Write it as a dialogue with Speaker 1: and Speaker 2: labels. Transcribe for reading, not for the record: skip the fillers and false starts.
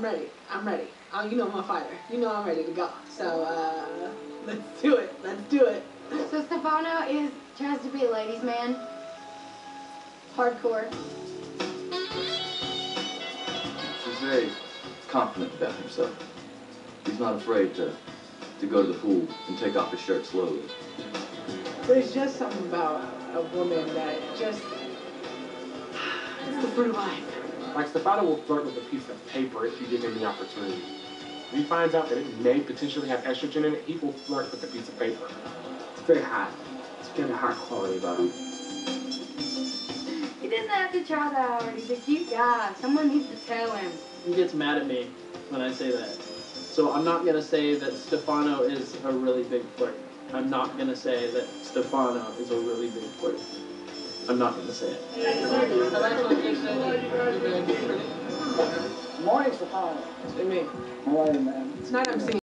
Speaker 1: ready. I'm ready. You know I'm a fighter. You know I'm ready to go. So, let's do it. Let's do it.
Speaker 2: So Stefano tries to be a ladies' man. Hardcore.
Speaker 3: He's very confident about himself. He's not afraid to go to the pool and take off his shirt slowly.
Speaker 1: There's just something about a woman that just, it's the fruit of life.
Speaker 4: Like, Stefano will flirt with a piece of paper if you give him the opportunity. If he finds out that it may potentially have estrogen in it, he will flirt with a piece of paper. It's very hot. It's kind of hot quality about him.
Speaker 2: He doesn't have to try that hard. He's a cute guy. Someone needs to tell him.
Speaker 5: He gets mad at me when I say that. So I'm not going to say that Stefano is a really big flirt. I'm not going to say that Stefano is a really big flirt. I'm not going to say it.
Speaker 6: Morning, Stefano.
Speaker 1: It's me.
Speaker 6: How are you, man?
Speaker 1: Tonight I'm singing.